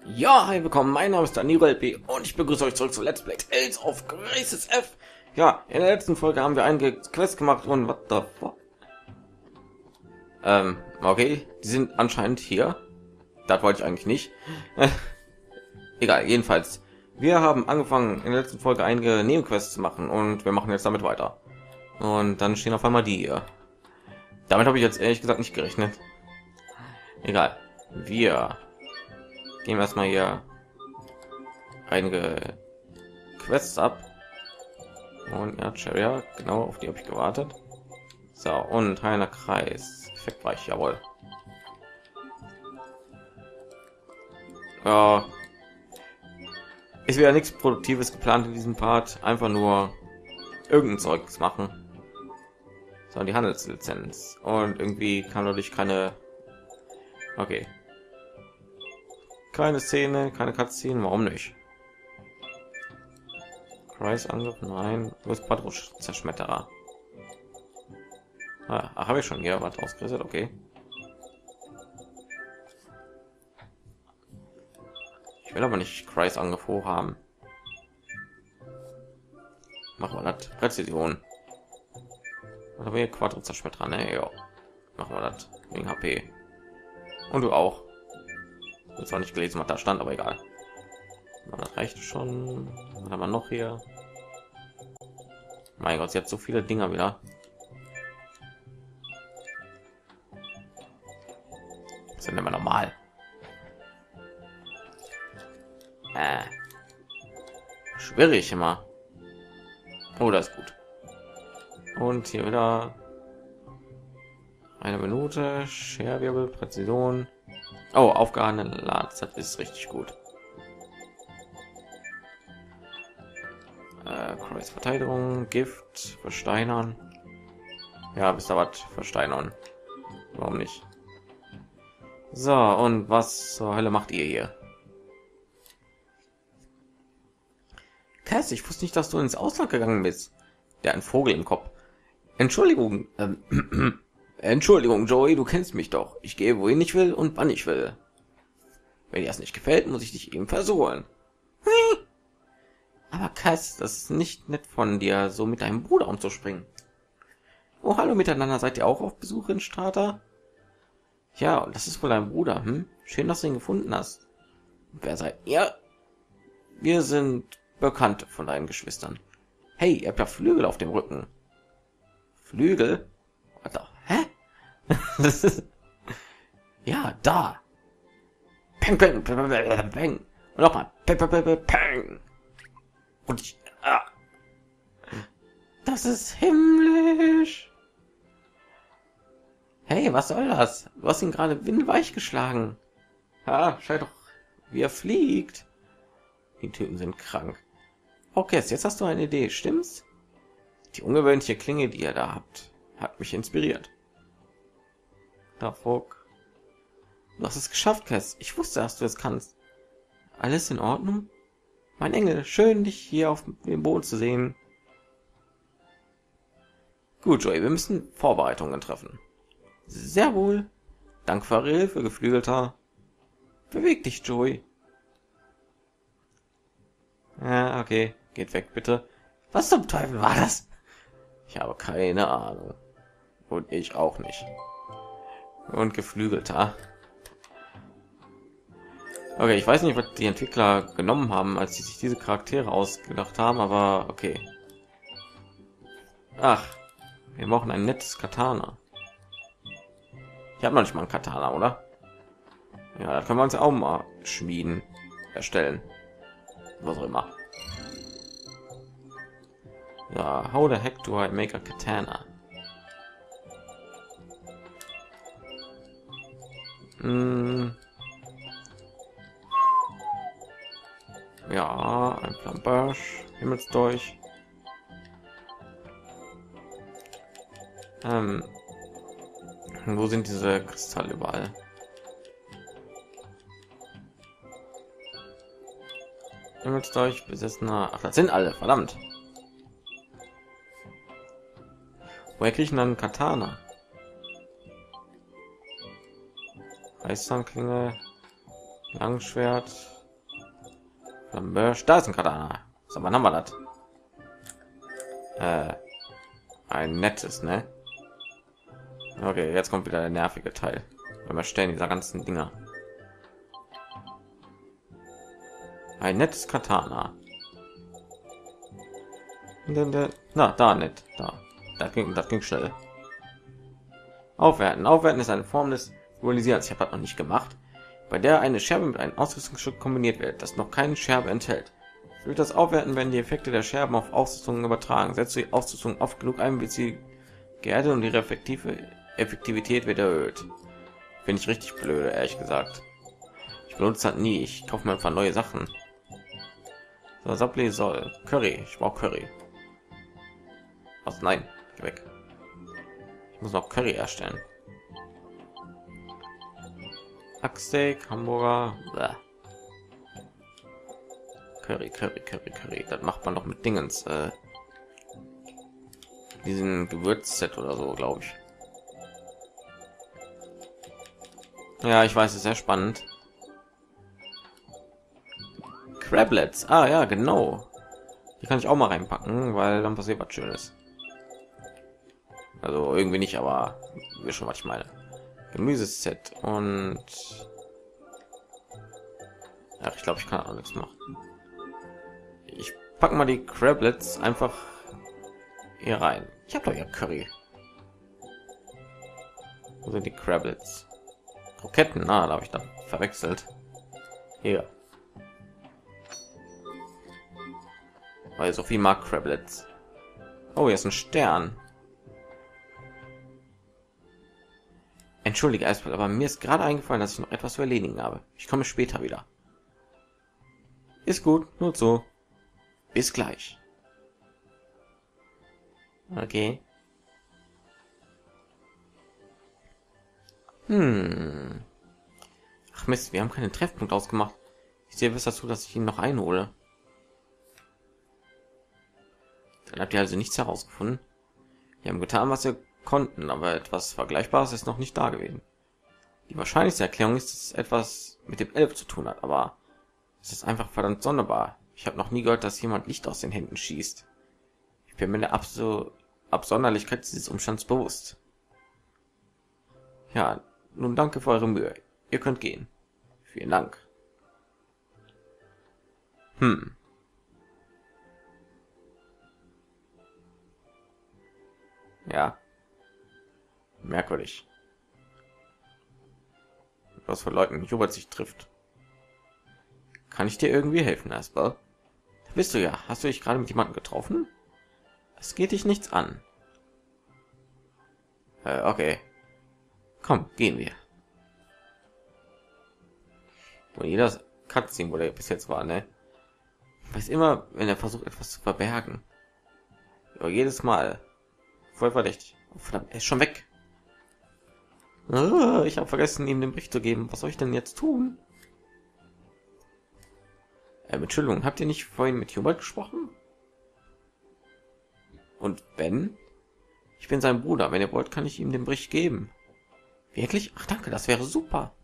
Ja, hi, willkommen. Mein Name ist Danilo LP und ich begrüße euch zurück zu Let's Play Tales of Graces F. Ja, in der letzten Folge haben wir einige Quests gemacht und what the fuck? Okay, die sind anscheinend hier. Das wollte ich eigentlich nicht. Egal, jedenfalls. Wir haben angefangen in der letzten Folge einige Nebenquests zu machen und wir machen jetzt damit weiter. Und dann stehen auf einmal die hier. Damit habe ich jetzt ehrlich gesagt nicht gerechnet. Egal. Wir gehen erstmal hier einige Quests ab. Und ja, Cheria, genau, auf die habe ich gewartet. So, und heiner Kreis. Effektreich, jawohl. Ja. Ist wieder nichts Produktives geplant in diesem Part. Einfach nur irgendein Zeugs machen. So, die Handelslizenz. Und irgendwie kann dadurch keine... Okay. Keine Szene, keine Cutscene, warum nicht? Kreisangriff, nein. Du bist Quadro-Zerschmetterer. Ah, habe ich schon hier was ausgerüstet, okay. Ich will aber nicht Kreisangriff hoch haben. Machen wir das. Präzision. Aber hier Quadro-Zerschmetterer, ne? Ja. Machen wir das. Wegen HP. Und du auch. Jetzt zwar nicht gelesen, was da stand, aber egal. Das reicht schon. Was haben wir noch hier? Mein Gott, jetzt so viele Dinger wieder. Das sind immer normal. Schwierig immer. Oh, das ist gut. Und hier wieder eine Minute. Scherwirbel, Präzision. Oh, Aufgabe Latz, das ist richtig gut. Kreis Verteidigung, Gift, Versteinern. Ja, bis da was versteinern. Warum nicht? So, und was zur Hölle macht ihr hier? Cass, ich wusste nicht, dass du ins Ausland gegangen bist. Der ein Vogel im Kopf. Entschuldigung, Entschuldigung, Joey, du kennst mich doch. Ich gehe, wohin ich will und wann ich will. Wenn dir das nicht gefällt, muss ich dich eben versohlen. Aber Cass, das ist nicht nett von dir, so mit deinem Bruder umzuspringen. Oh, hallo miteinander, seid ihr auch auf Besuch in Strata? Ja, das ist wohl dein Bruder, hm? Schön, dass du ihn gefunden hast. Wer seid ihr? Wir sind Bekannte von deinen Geschwistern. Hey, ihr habt ja Flügel auf dem Rücken. Flügel? Warte, hä? Ja, da. Peng, peng, peng, peng, peng. Und nochmal. Peng, peng, peng, peng. Und ich, das ist himmlisch. Hey, was soll das? Du hast ihn gerade windweich geschlagen. Ha, scheint doch, wie er fliegt. Die Typen sind krank. Okay, jetzt hast du eine Idee, stimmt's? Die ungewöhnliche Klinge, die ihr da habt, hat mich inspiriert. Da, Fuck. Du hast es geschafft, Cass. Ich wusste, dass du es kannst. Alles in Ordnung? Mein Engel, schön, dich hier auf dem Boot zu sehen. Gut, Joey, wir müssen Vorbereitungen treffen. Sehr wohl. Dank für eure Hilfe, Geflügelter. Beweg dich, Joey. Ja, okay. Geht weg, bitte. Was zum Teufel war das? Ich habe keine Ahnung. Und ich auch nicht. Und Geflügelter. Okay, ich weiß nicht, was die Entwickler genommen haben, als sie sich diese Charaktere ausgedacht haben, aber okay. Ach, wir brauchen ein nettes Katana. Ich habe noch nicht mal ein Katana, oder? Ja, da können wir uns auch mal schmieden, erstellen. Was auch immer. Ja, how the heck do I make a katana? Ja, ein Flambage, Himmelsdolch. Wo sind diese Kristalle überall? Himmelsdolch, besessener. Ach, das sind alle, verdammt. Woher kriegen dann Katana? Eiszahnklinge, Langschwert, Da ist ein Katana. So, wann haben wir das? Ein nettes, ne? Okay, jetzt kommt wieder der nervige Teil. Wenn wir stellen dieser ganzen Dinger. Ein nettes Katana. Na, da nicht. Da. Das ging schnell. Aufwerten. Aufwerten ist eine Form des Dualisierens. Ich habe das noch nicht gemacht, bei der eine Scherbe mit einem Ausrüstungsstück kombiniert wird, das noch keine Scherbe enthält. Durch das Aufwerten werden die Effekte der Scherben auf Ausrüstungen übertragen. Setzt die Ausrüstung oft genug ein, wird sie geerdet und ihre Effektivität wird erhöht. Finde ich richtig blöde, ehrlich gesagt. Ich benutze das nie. Ich kaufe mir einfach neue Sachen. So, Supply soll Curry. Ich brauche Curry. Was? Nein, geh weg. Ich muss noch Curry erstellen. Hacksteak, Hamburger. Bäh. Curry. Das macht man doch mit Dingens. Diesen Gewürzset oder so, glaube ich. Ja, ich weiß, es ist sehr spannend. Crablets. Ah ja, genau. Die kann ich auch mal reinpacken, weil dann passiert was Schönes. Also irgendwie nicht, aber wir schon, was ich meine. Gemüseset und ja, ich glaube, ich kann auch nichts machen. Ich packe mal die Crablets einfach hier rein. Ich habe doch ja Curry. Wo sind die Crablets? Kroketten, da habe ich dann verwechselt. Hier. Weil Sophie mag Crablets. Oh, hier ist ein Stern. Entschuldige, Eisball, aber mir ist gerade eingefallen, dass ich noch etwas zu erledigen habe. Ich komme später wieder. Ist gut, nur so. Bis gleich. Okay. Ach Mist, wir haben keinen Treffpunkt ausgemacht. Ich sehe was dazu, dass ich ihn noch einhole. Dann habt ihr also nichts herausgefunden. Wir haben getan, was wir konnten, aber etwas Vergleichbares ist noch nicht da gewesen. Die wahrscheinlichste Erklärung ist, dass es etwas mit dem Elf zu tun hat, aber es ist einfach verdammt sonderbar. Ich habe noch nie gehört, dass jemand Licht aus den Händen schießt. Ich bin mir der Absonderlichkeit dieses Umstands bewusst. Ja, nun danke für eure Mühe. Ihr könnt gehen. Vielen Dank. Ja. Merkwürdig. Was für Leuten Hubert sich trifft. Kann ich dir irgendwie helfen, Asper? Da bist du ja. Hast du dich gerade mit jemandem getroffen? Es geht dich nichts an. Okay. Komm, gehen wir. Und jeder Cutscene, wo der bis jetzt war, ne? Weiß immer, wenn er versucht, etwas zu verbergen. Ja, jedes Mal. Voll verdächtig. Oh, verdammt, er ist schon weg. Ich habe vergessen, ihm den Bericht zu geben. Was soll ich denn jetzt tun? Entschuldigung, habt ihr nicht vorhin mit Hubert gesprochen? Und Ben? Ich bin sein Bruder. Wenn ihr wollt, kann ich ihm den Bericht geben. Wirklich? Ach danke, das wäre super.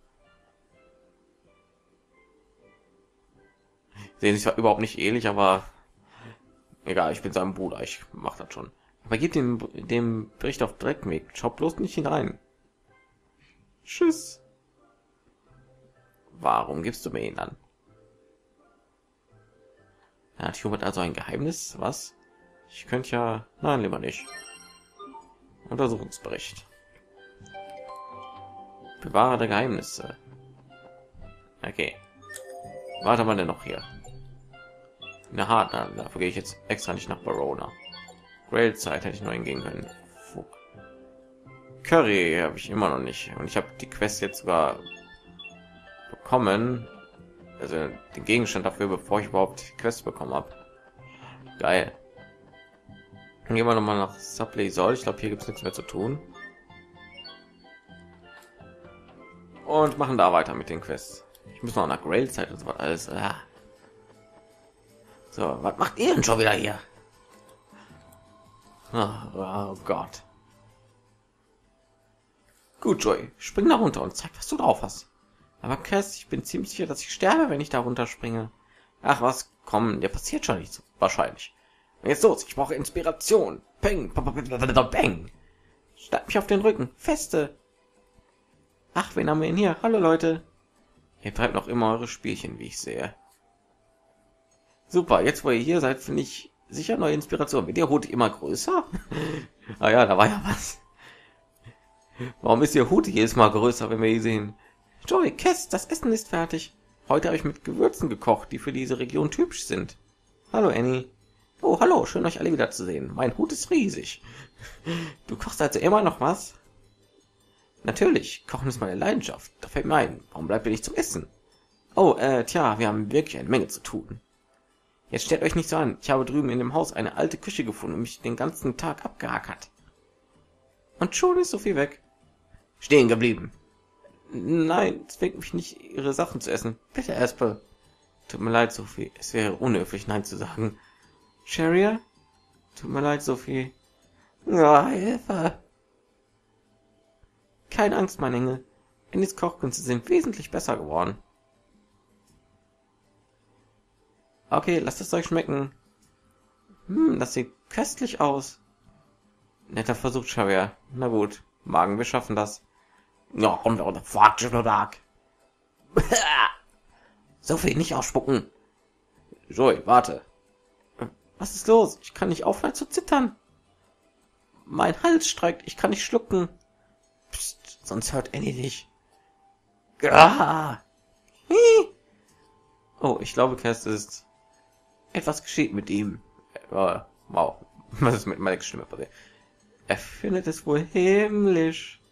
Sehen sich zwar überhaupt nicht ähnlich, aber egal, ich bin sein Bruder. Ich mache das schon. Aber gebt ihm den Bericht auf Direktweg. Schaut bloß nicht hinein. Tschüss. Warum gibst du mir ihn an? Hat Hubert also ein Geheimnis? Was? Ich könnte ja... Nein, lieber nicht. Untersuchungsbericht. Bewahrer der Geheimnisse. Okay. Warte mal denn noch hier. Na hart, dafür gehe ich jetzt extra nicht nach Verona. Grail-Zeit hätte ich noch hingehen können. Fuck. Curry habe ich immer noch nicht. Und ich habe die Quest jetzt sogar bekommen. Also den Gegenstand dafür, bevor ich überhaupt die Quest bekommen habe. Geil. Dann gehen wir noch mal nach Supply Soll. Ich glaube, hier gibt es nichts mehr zu tun. Und machen da weiter mit den Quests. Ich muss noch nach Grail-Zeit und so was alles. So, was macht ihr denn schon wieder hier? Oh Gott. Gut, Joy, spring da runter und zeig, was du drauf hast. Aber Cass, ich bin ziemlich sicher, dass ich sterbe, wenn ich da runterspringe. Ach was, komm, der passiert schon nichts. Wahrscheinlich. Jetzt los, ich brauche Inspiration. Peng, bang. Schlag mich auf den Rücken. Feste. Ach, wen haben wir denn hier? Hallo Leute. Ihr treibt noch immer eure Spielchen, wie ich sehe. Super, jetzt wo ihr hier seid, finde ich sicher neue Inspiration. Wird ihr Hut immer größer? Ah ja, da war ja was. Warum ist ihr Hut jedes Mal größer, wenn wir ihn sehen? Joey, Cass, das Essen ist fertig. Heute habe ich mit Gewürzen gekocht, die für diese Region typisch sind. Hallo Annie. Oh, hallo, schön euch alle wieder zu sehen. Mein Hut ist riesig. Du kochst also immer noch was? Natürlich, Kochen ist meine Leidenschaft. Da fällt mir ein, warum bleibt ihr nicht zum Essen? Oh, tja, wir haben wirklich eine Menge zu tun. Jetzt stellt euch nicht so an, ich habe drüben in dem Haus eine alte Küche gefunden und mich den ganzen Tag abgehackert. Und schon ist so viel weg. Stehen geblieben. Nein, zwingt mich nicht, ihre Sachen zu essen. Bitte, Espe. Tut mir leid, Sophie. Es wäre unhöflich, Nein zu sagen. Sharia? Tut mir leid, Sophie. Ja, Hilfe. Keine Angst, mein Engel. Annies Kochkünste sind wesentlich besser geworden. Okay, lasst es euch schmecken. Das sieht köstlich aus. Netter Versuch, Sharia. Na gut, Magen, wir schaffen das. Ja, kommt auch der Tag. Sophie, nicht ausspucken. Joey, warte. Was ist los? Ich kann nicht aufhören zu zittern. Mein Hals streikt, ich kann nicht schlucken. Psst, sonst hört Annie dich. Oh, ich glaube, Cass ist... Etwas geschieht mit ihm. Wow. Was ist mit Mikes Stimme passiert? Er findet es wohl himmlisch.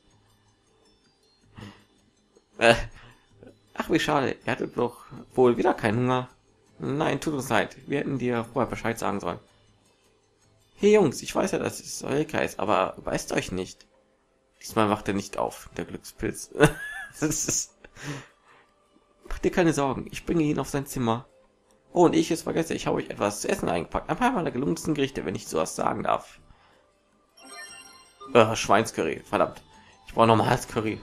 Ach, wie schade. Er hatte doch wohl wieder keinen Hunger. Nein, tut uns leid. Wir hätten dir vorher Bescheid sagen sollen. Hey Jungs, ich weiß ja, dass es Eureka ist, aber beißt euch nicht. Diesmal wacht er nicht auf, der Glückspilz. Mach dir keine Sorgen, ich bringe ihn auf sein Zimmer. Oh, und ich es vergesse, ich habe euch etwas zu essen eingepackt. Ein paar meiner gelungensten Gerichte, wenn ich sowas sagen darf. Schweinscurry, verdammt. Ich brauche normales Curry.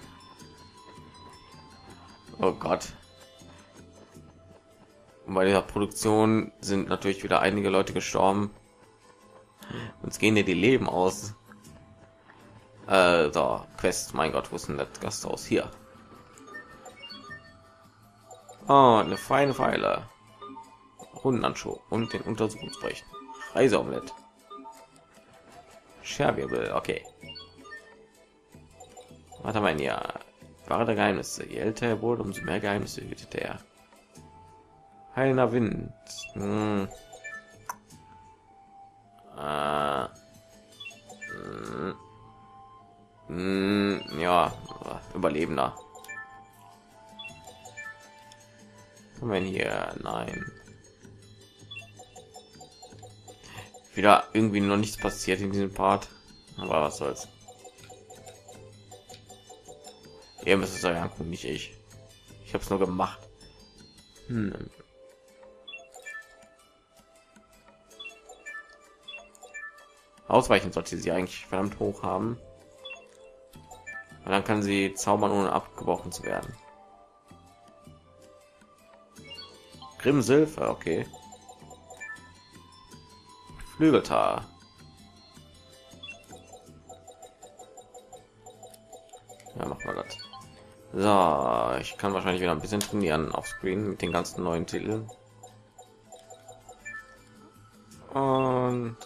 Oh Gott. Und bei dieser Produktion sind natürlich wieder einige Leute gestorben. Uns gehen dir die Leben aus. So, Quest, mein Gott, wo ist denn das Gasthaus? Hier. Oh, eine feine Pfeile. Hundenhandschuh und den Untersuchungsbericht. Reiseomelett. Scherwirbel, okay. Was haben wir hier? Wahre der Geheimnisse. Je älter er wurde, umso mehr Geheimnisse hütete er. Heilender Wind. Ja, Überlebender. Was haben wir hier? Nein. Wieder irgendwie noch nichts passiert in diesem Part. Aber was soll's. Ihr müsst es euch angucken, nicht ich. Ich habe es nur gemacht. Ausweichen sollte sie eigentlich verdammt hoch haben. Und dann kann sie zaubern, ohne abgebrochen zu werden. Grimmsilfe, okay. Flügeltar. Ja, machen wir das. So, ich kann wahrscheinlich wieder ein bisschen trainieren auf Screen mit den ganzen neuen Titeln. Und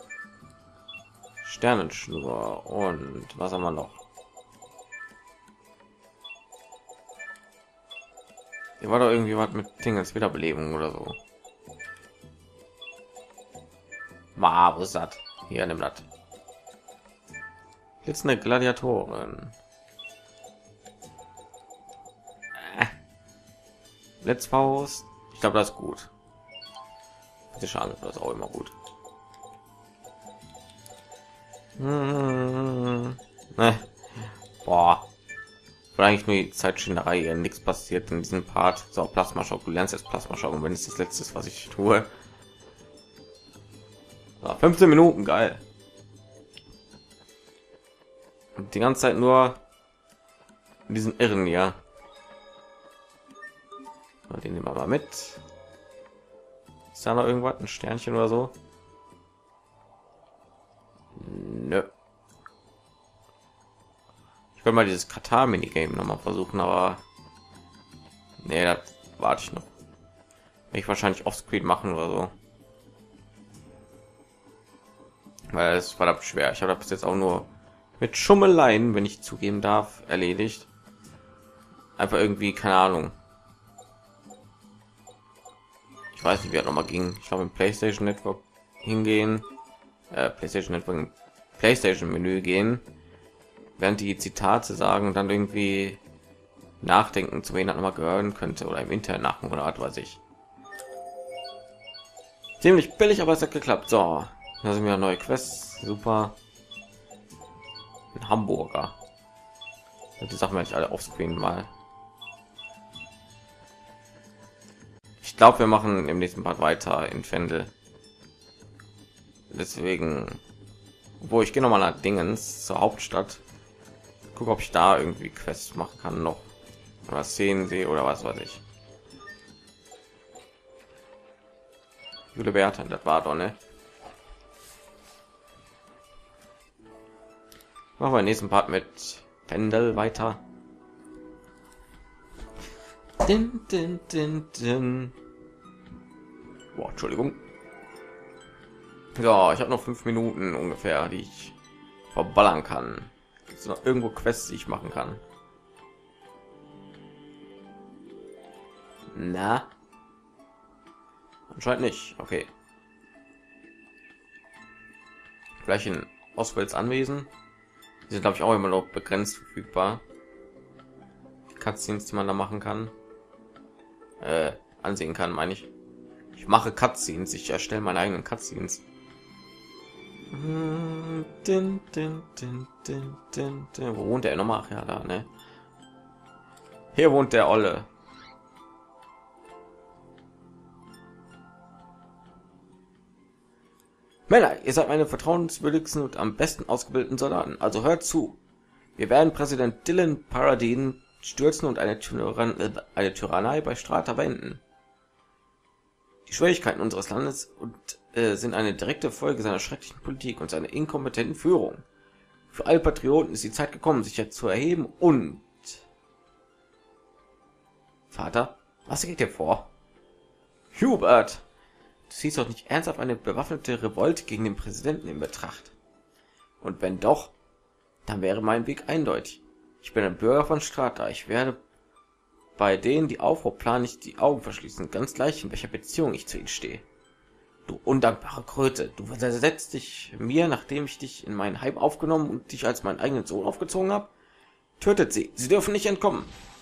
Sternenschnur und was haben wir noch? Hier war doch irgendwie was mit Tingels Wiederbelebung oder so. Wo ist das? Hier, nimm das. Blitzende Gladiatoren. Blitzfaust. Ich glaube, das ist gut. Das ist auch immer gut. Boah. War eigentlich nur die Zeitschinderei, nichts passiert in diesem Part. So, Plasmaschock, du lernst jetzt Plasmaschock, und wenn es das letzte ist, was ich tue. So, 15 Minuten, geil. Und die ganze Zeit nur diesen Irren, ja. Den nehmen wir mal mit. Ist da noch irgendwas, ein Sternchen oder so? Nö. Ich will mal dieses Katar Minigame noch mal versuchen, aber nee, das warte ich noch. Will ich wahrscheinlich offscreen machen oder so, weil es verdammt schwer. Ich habe das bis jetzt auch nur mit Schummeleien, wenn ich zugeben darf, erledigt. Einfach irgendwie, keine Ahnung. Ich weiß nicht, wie das noch mal ging. Ich glaube im PlayStation Network hingehen, PlayStation Network, PlayStation Menü gehen, während die Zitate sagen und dann irgendwie nachdenken, zu wen das noch mal gehören könnte oder im Internet nachgucken oder was weiß ich. Ziemlich billig, aber es hat geklappt. So, da sind wir neue Quests, super. Ein Hamburger. Die Sachen werde ich alle aufscreen mal. Ich glaube, wir machen im nächsten Part weiter in Fendel. Deswegen, wo ich gehe noch mal nach Dingens zur Hauptstadt. Guck, ob ich da irgendwie Quests machen kann noch oder Szenen sehe oder was weiß ich. Jule Bertha, das war doch, ne? Machen wir den nächsten Part mit Pendel weiter. Din, din, din, din. Boah, Entschuldigung. Ja, ich habe noch 5 Minuten ungefähr, die ich verballern kann. Gibt es noch irgendwo Quests, die ich machen kann? Na? Anscheinend nicht. Okay. Vielleicht in Oswalds Anwesen. Die sind, glaube ich, auch immer noch begrenzt verfügbar. Die Cutscenes, die man da machen kann. Ansehen kann, meine ich. Ich mache Cutscenes. Ich erstelle meine eigenen Cutscenes. Din, din, din, din, din, din. Wo wohnt der nochmal? Ach ja, da, ne? Hier wohnt der Olle. Männer, ihr seid meine vertrauenswürdigsten und am besten ausgebildeten Soldaten. Also hört zu. Wir werden Präsident Dylan Paradine stürzen und eine Tyrannei bei Strata wenden. Die Schwierigkeiten unseres Landes sind eine direkte Folge seiner schrecklichen Politik und seiner inkompetenten Führung. Für alle Patrioten ist die Zeit gekommen, sich jetzt zu erheben und... Vater, was geht dir vor? Hubert, du siehst doch nicht ernsthaft eine bewaffnete Revolte gegen den Präsidenten in Betracht. Und wenn doch, dann wäre mein Weg eindeutig. Ich bin ein Bürger von Strata. Ich werde bei denen, die Aufruhr planen, nicht die Augen verschließen, ganz gleich in welcher Beziehung ich zu ihnen stehe. Du undankbare Kröte, du versetzt dich mir, nachdem ich dich in meinen Heim aufgenommen und dich als meinen eigenen Sohn aufgezogen habe. Tötet sie, sie dürfen nicht entkommen.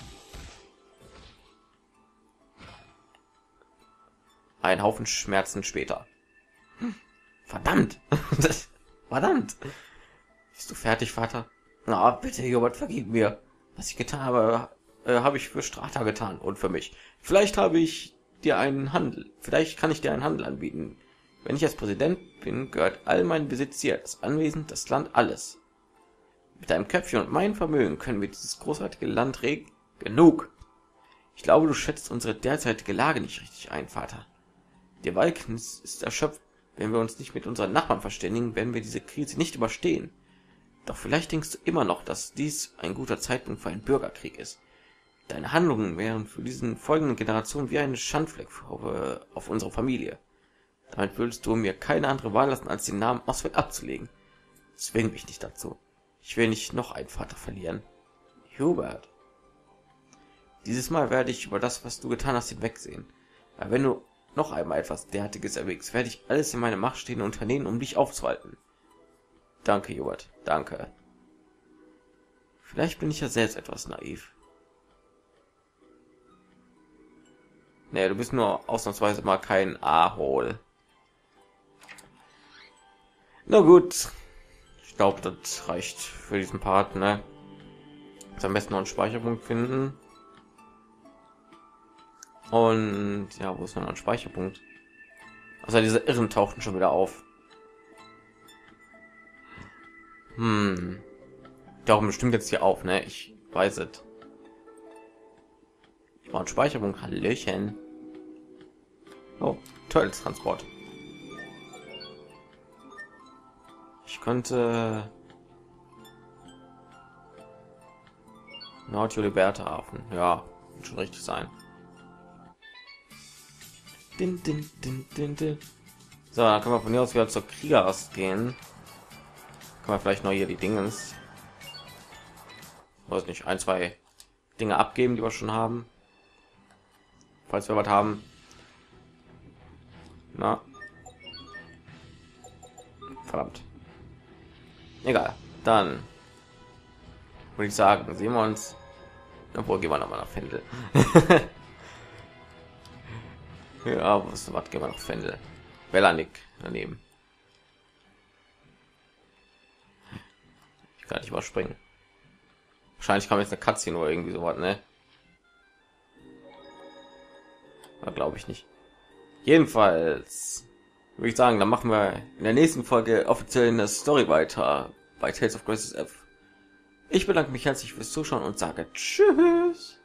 Ein Haufen Schmerzen später. Verdammt! Verdammt! Bist du fertig, Vater? Na, bitte, Hubert, vergib mir. Was ich getan habe, habe ich für Strata getan und für mich. Vielleicht kann ich dir einen Handel anbieten. Wenn ich als Präsident bin, gehört all mein Besitz hier, das Anwesen, das Land, alles. Mit deinem Köpfchen und meinem Vermögen können wir dieses großartige Land regeln. Genug! Ich glaube, du schätzt unsere derzeitige Lage nicht richtig ein, Vater. Der Waldnis ist erschöpft. Wenn wir uns nicht mit unseren Nachbarn verständigen, werden wir diese Krise nicht überstehen. Doch vielleicht denkst du immer noch, dass dies ein guter Zeitpunkt für einen Bürgerkrieg ist. Deine Handlungen wären für diesen folgenden Generationen wie ein Schandfleck auf unsere Familie. Damit würdest du mir keine andere Wahl lassen, als den Namen Oswald abzulegen. Zwing mich nicht dazu. Ich will nicht noch einen Vater verlieren. Hubert. Dieses Mal werde ich über das, was du getan hast, hinwegsehen. Aber wenn du noch einmal etwas derartiges erwägst, werde ich alles in meiner Macht stehende unternehmen, um dich aufzuhalten. Danke, Hubert. Danke. Vielleicht bin ich ja selbst etwas naiv. Nee, du bist nur ausnahmsweise mal kein A-Hole. Na gut. Ich glaube, das reicht für diesen Part, ne? Jetzt am besten noch einen Speicherpunkt finden. Und ja, wo ist noch ein Speicherpunkt? Also diese Irren tauchten schon wieder auf. Darum bestimmt jetzt hier auf, ne? Ich weiß es. Ich war ein Speicherpunkt. Hallöchen. Oh, Turtles-Transport. Ich könnte Nautio Liberta Hafen. Ja, wird schon richtig sein. Din, din, din, din, din. So, dann können wir von hier aus wieder zur Kriegerast gehen. Kann man vielleicht noch hier die Dingens, weiß nicht, ein, zwei Dinge abgeben, die wir schon haben. Falls wir was haben. Na. Verdammt. Egal. Dann würde ich sagen, sehen wir uns. Obwohl, gehen wir noch mal nach Fendel. Ja, was gehen wir nach Fendel? Bellanik daneben. Ich kann nicht überspringen. Wahrscheinlich kam jetzt eine Cutscene oder irgendwie sowas, ne? Glaube ich nicht. Jedenfalls würde ich sagen, dann machen wir in der nächsten Folge offiziell in der Story weiter bei Tales of Graces F. Ich bedanke mich herzlich fürs Zuschauen und sage Tschüss.